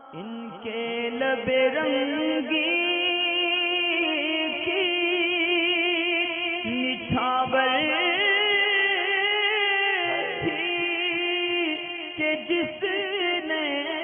ان کے لب رنگی کی نچھاور تھی کہ جس نے۔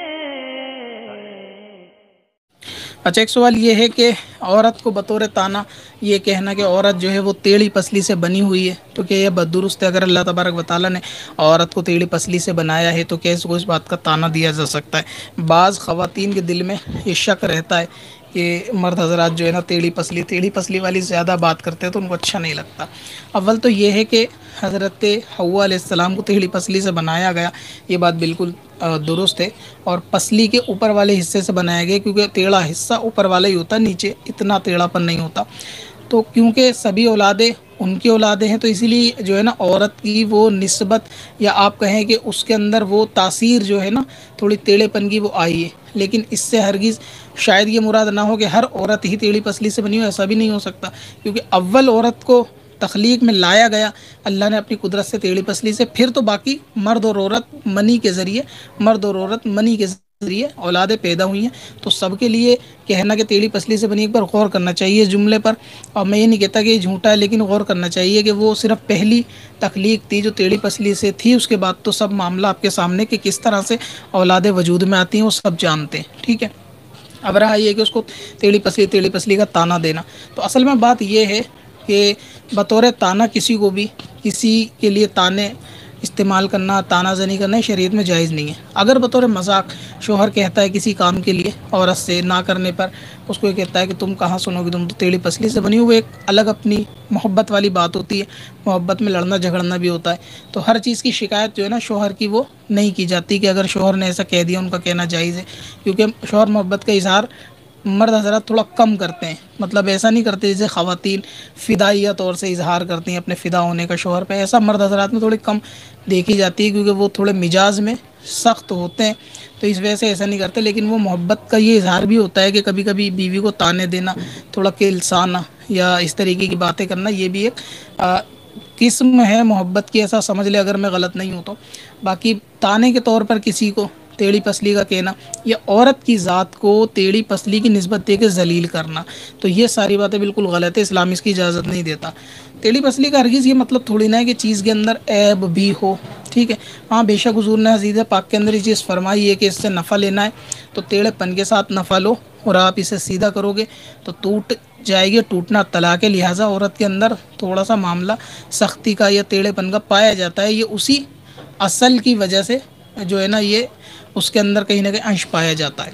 اچھا، ایک سوال یہ ہے کہ عورت کو بطور طعنہ یہ کہنا کہ عورت جو ہے وہ ٹیڑھی پسلی سے بنی ہوئی ہے، تو کیا یہ بددرست ہے؟ اگر اللہ تبارک و تعالیٰ نے عورت کو ٹیڑھی پسلی سے بنایا ہے تو کیسے کو اس بات کا طعنہ دیا جا سکتا ہے؟ بعض خواتین کے دل میں یہ شک رہتا ہے کہ مرد حضرات جو ہے نا ٹیڑھی پسلی والی زیادہ بات کرتے ہیں تو ان کو اچھا نہیں لگتا۔ اول تو یہ ہے کہ حضرت حوا علیہ السلام کو ٹیڑھی پسلی سے بنایا گیا، یہ بات بالکل درست ہے، اور پسلی کے اوپر والے حصے سے بنایا گیا، کیونکہ ٹیڑھا حصہ اوپر والا ہی ہوتا ہے، نیچے اتنا ٹیڑھا پن نہیں ہوتا۔ تو کیونکہ سبھی اولادیں ان کی اولادیں ہیں، تو اسی لیے جو ہے نا عورت کی وہ نسبت، یا آپ کہیں کہ اس کے اندر وہ تاثیر جو ہے نا تھوڑی ٹیڑھے پن کی وہ آئی ہے، لیکن اس سے ہرگز شاید یہ مراد نہ ہو کہ ہر عورت ہی ٹیڑھی پسلی سے بنی ہو، ایسا بھی نہیں ہو سکتا، کیونکہ اول عورت کو تخلیق میں لایا گیا اللہ نے اپنی قدرت سے ٹیڑھی پسلی سے، پھر تو باقی مرد اور عورت منی کے ذریعے اولادیں پیدا ہوئی ہیں، تو سب کے لیے کہنا کہ ٹیڑھی پسلی سے بنی، ایک بار غور کرنا چاہیے اس جملے پر۔ اور میں یہ نہیں کہتا کہ یہ جھوٹا ہے، لیکن غور کرنا چاہیے کہ وہ صرف پہلی تخلیق تھی جو ٹیڑھی پسلی سے تھی، اس کے بعد تو سب معاملہ آپ کے سامنے کہ کس طرح سے اولادیں وجود میں آتی ہیں وہ سب جانتے ہیں، ٹھیک ہے۔ اب رہا یہ کہ اس کو ٹیڑھی پسلی کا طعنہ دینا، تو اصل میں بات یہ ہے کہ بطور طعنہ کسی کو بھی کسی کے لیے طعنے استعمال کرنا، طعنہ زنی کرنا شریعت میں جائز نہیں ہے۔ اگر بطور مذاق شوہر کہتا ہے کسی کام کے لیے عورت سے نہ کرنے پر، اس کو یہ کہتا ہے کہ تم کہاں سنو گی، تم تو ٹیڑھی پسلی سے بنی ہوئی، ایک الگ اپنی محبت والی بات ہوتی ہے، محبت میں لڑنا جھگڑنا بھی ہوتا ہے، تو ہر چیز کی شکایت جو ہے نا شوہر کی وہ نہیں کی جاتی کہ اگر شوہر نے ایسا کہہ دیا ان کا کہنا جائز ہے، کیونکہ شوہر محبت کا اظہار مرد حضرات تھوڑا کم کرتے ہیں، مطلب ایسا نہیں کرتے جیسے خواتین فدائیہ طور سے اظہار کرتی ہیں اپنے فدا ہونے کا شوہر پہ، ایسا مرد حضرات میں تھوڑی کم دیکھی جاتی ہے، کیونکہ وہ تھوڑے مزاج میں سخت ہوتے ہیں، تو اس وجہ سے ایسا نہیں کرتے۔ لیکن وہ محبت کا یہ اظہار بھی ہوتا ہے کہ کبھی کبھی بیوی کو طعنے دینا، تھوڑا کلسانا یا اس طریقے کی باتیں کرنا، یہ بھی ایک قسم ہے محبت کی، ایسا سمجھ لے اگر میں غلط نہیں ہوں تو۔ باقی طعنے کے طور پر کسی کو ٹیڑھی پسلی کا کہنا یا عورت کی ذات کو ٹیڑھی پسلی کی نسبت دے کے ذلیل کرنا، تو یہ ساری باتیں بالکل غلط ہے، اسلام اس کی اجازت نہیں دیتا۔ ٹیڑھی پسلی کا ہرگز یہ مطلب تھوڑی نہ ہے کہ چیز کے اندر عیب بھی ہو، ٹھیک ہے۔ ہاں بے شک حضور نے حدیث پاک کے اندر یہ چیز فرمائی ہے کہ اس سے نفع لینا ہے تو ٹیڑھے پن کے ساتھ نفع لو، اور آپ اسے سیدھا کرو گے تو ٹوٹ جائے گی، ٹوٹنا طلاق ہے، لہٰذا عورت کے اندر تھوڑا سا معاملہ سختی کا یا ٹیڑھے پن کا پایا جاتا ہے، یہ اسی اصل کی وجہ سے جو ہے نا یہ اس کے اندر کہیں نہ کہیں انش پایا جاتا ہے۔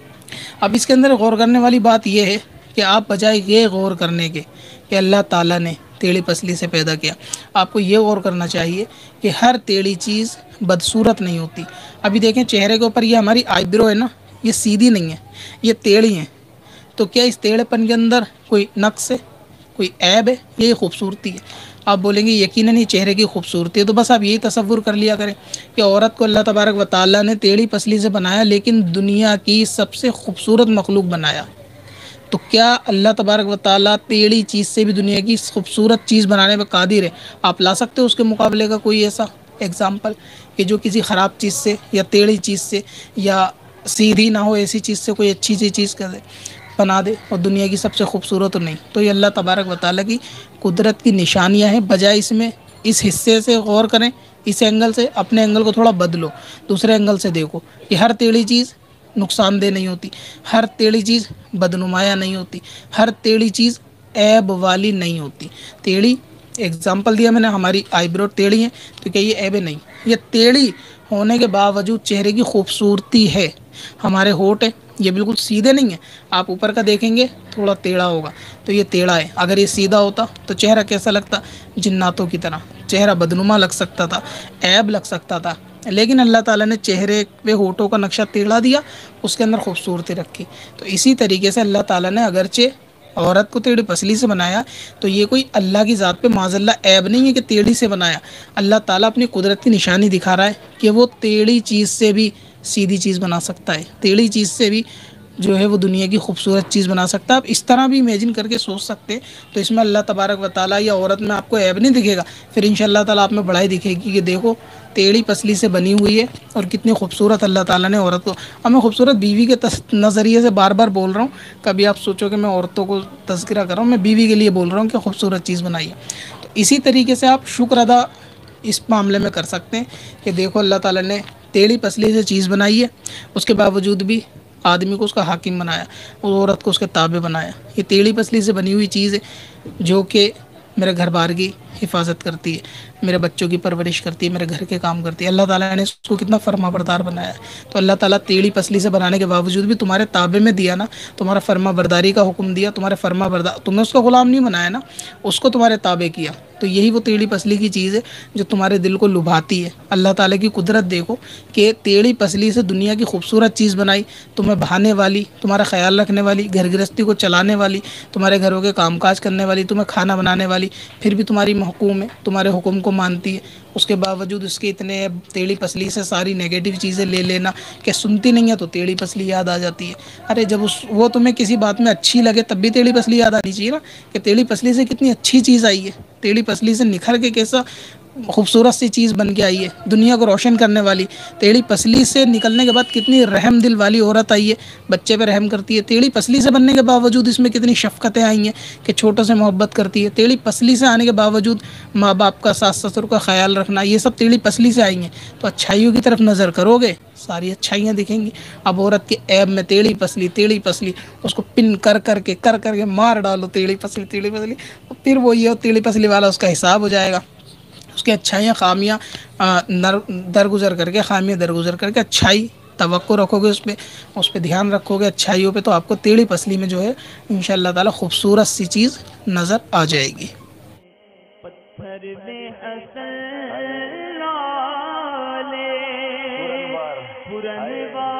اب اس کے اندر غور کرنے والی بات یہ ہے کہ آپ بجائے یہ غور کرنے کے کہ اللہ تعالیٰ نے ٹیڑھی پسلی سے پیدا کیا، آپ کو یہ غور کرنا چاہیے کہ ہر ٹیڑھی چیز بدصورت نہیں ہوتی۔ ابھی دیکھیں چہرے کے اوپر یہ ہماری آئی برو ہے نا، یہ سیدھی نہیں ہے، یہ ٹیڑھی ہیں، تو کیا اس ٹیڑھے پن کے اندر کوئی نقص ہے، کوئی عیب ہے؟ یہ خوبصورتی ہے۔ آپ بولیں گے یقیناً یہ چہرے کی خوبصورتی ہے، تو بس آپ یہی تصور کر لیا کریں کہ عورت کو اللہ تبارک و تعالیٰ نے ٹیڑھی پسلی سے بنایا، لیکن دنیا کی سب سے خوبصورت مخلوق بنایا، تو کیا اللہ تبارک و تعالیٰ ٹیڑھی چیز سے بھی دنیا کی خوبصورت چیز بنانے پہ قادر ہے؟ آپ لا سکتے ہو اس کے مقابلے کا کوئی ایسا ایگزامپل کہ جو کسی خراب چیز سے یا ٹیڑھی چیز سے یا سیدھی نہ ہو ایسی چیز سے کوئی اچھی سی چیز کر دے، بنا دے، اور دنیا کی سب سے خوبصورت نہیں؟ تو یہ اللہ تبارک و تعالیٰ کی قدرت کی نشانیاں ہیں، بجائے اس میں اس حصے سے غور کریں، اس اینگل سے اپنے اینگل کو تھوڑا بدلو، دوسرے اینگل سے دیکھو کہ ہر ٹیڑھی چیز نقصان دہ نہیں ہوتی، ہر ٹیڑھی چیز بدنمایاں نہیں ہوتی، ہر ٹیڑھی چیز عیب والی نہیں ہوتی۔ ٹیڑھی ایگزامپل دیا میں نے، ہماری آئی برو ٹیڑھی ہیں، تو کیا یہ عیب نہیں؟ یہ ٹیڑھی ہونے کے باوجود چہرے کی خوبصورتی ہے۔ ہمارے ہونٹ ہیں، یہ بالکل سیدھے نہیں ہیں، آپ اوپر کا دیکھیں گے تھوڑا ٹیڑھا ہوگا، تو یہ ٹیڑھا ہے۔ اگر یہ سیدھا ہوتا تو چہرہ کیسا لگتا؟ جناتوں کی طرح چہرہ بدنما لگ سکتا تھا، عیب لگ سکتا تھا، لیکن اللہ تعالیٰ نے چہرے پہ ہونٹوں کا نقشہ ٹیڑھا دیا، اس کے اندر خوبصورتی رکھی۔ تو اسی طریقے سے اللہ تعالیٰ نے اگرچہ عورت کو ٹیڑھی پسلی سے بنایا، تو یہ کوئی اللہ کی ذات پہ معاذ اللہ عیب نہیں ہے کہ ٹیڑھی سے بنایا۔ اللہ تعالیٰ اپنی قدرت کی نشانی دکھا رہا ہے کہ وہ ٹیڑھی چیز سے بھی سیدھی چیز بنا سکتا ہے، ٹیڑھی چیز سے بھی جو ہے وہ دنیا کی خوبصورت چیز بنا سکتا ہے. آپ اس طرح بھی امیجن کر کے سوچ سکتے ہیں, تو اس میں اللہ تبارک و تعالیٰ یا عورت میں آپ کو عیب نہیں دکھے گا, پھر انشاءاللہ تعالیٰ آپ میں بڑائی دکھے گی کہ دیکھو ٹیڑھی پسلی سے بنی ہوئی ہے اور کتنی خوبصورت اللہ تعالیٰ نے عورت کو. اب میں خوبصورت بیوی کے نظریے سے بار بار بول رہا ہوں, کبھی آپ سوچو کہ میں عورتوں کو تذکرہ کر رہا ہوں, میں بیوی کے لیے بول رہا ہوں کہ خوبصورت چیز بنائی ہے. تو اسی طریقے سے آپ شکر ادا اس معاملے میں کر سکتے ہیں کہ دیکھو اللہ تعالیٰ نے ٹیڑھی پسلی سے چیز بنائی ہے, اس کے باوجود بھی آدمی کو اس کا حاکم بنایا اور عورت کو اس کے تابع بنایا. یہ ٹیڑھی پسلی سے بنی ہوئی چیز ہے جو کہ میرے گھر بار کی حفاظت کرتی ہے, میرے بچوں کی پرورش کرتی ہے, میرے گھر کے کام کرتی ہے. اللہ تعالیٰ نے اس کو کتنا فرما بردار بنایا ہے. تو اللہ تعالیٰ ٹیڑھی پسلی سے بنانے کے باوجود بھی تمہارے تابع میں دیا نا, تمہارا فرما برداری کا حکم دیا, تمہارے فرما بردار, تم نے اس کا غلام نہیں بنایا نا, اس کو تمہارے تابع کیا. تو یہی وہ ٹیڑھی پسلی کی چیز ہے جو تمہارے دل کو لبھاتی ہے. اللہ تعالیٰ کی قدرت دیکھو کہ ٹیڑھی پسلی سے دنیا کی خوبصورت چیز بنائی, تمہیں بہانے والی, تمہارا خیال رکھنے والی, گھر گرہستی کو چلانے والی, تمہارے گھروں کے کام کاج کرنے والی, تمہیں کھانا بنانے والی, پھر بھی تمہاری محکوم ہے, تمہارے حکم کو مانتی ہے. اس کے باوجود اس کے اتنے ٹیڑھی پسلی سے ساری نیگیٹو چیزیں لے لینا کہ سنتی نہیں ہے تو ٹیڑھی پسلی یاد آ جاتی ہے. ارے جب وہ تمہیں کسی بات میں اچھی لگے تب بھی ٹیڑھی پسلی یاد آنی چاہیے نا, کہ ٹیڑھی پسلی سے کتنی اچھی چیز آئی ہے, ٹیڑھی پسلی سے نکھر کے کیسا خوبصورت سی چیز بن کے آئی ہے, دنیا کو روشن کرنے والی. ٹیڑھی پسلی سے نکلنے کے بعد کتنی رحم دل والی عورت آئی ہے, بچے پہ رحم کرتی ہے. ٹیڑھی پسلی سے بننے کے باوجود اس میں کتنی شفقتیں آئی ہیں کہ چھوٹوں سے محبت کرتی ہے. ٹیڑھی پسلی سے آنے کے باوجود ماں باپ کا, ساس سسر کا خیال رکھنا, یہ سب ٹیڑھی پسلی سے آئی ہیں. تو اچھائیوں کی طرف نظر کرو گے ساری اچھائیاں دکھیں گی. اب عورت کے عیب میں ٹیڑھی پسلی اس کو پن کر کر کے مار ڈالو, ٹیڑھی پسلی پھر وہ یہ ٹیڑھی پسلی والا اس کا حساب ہو جائے گا. اس کے اچھائیاں خامیاں درگزر کر کے, خامیاں درگزر کر کے اچھائی توقع رکھو گے, اس پہ دھیان رکھو گے اچھائیوں پہ, تو آپ کو ٹیڑھی پسلی میں جو ہے انشاءاللہ تعالی خوبصورت سی چیز نظر آ جائے گی. پتھر میں حسن لالے پرنوار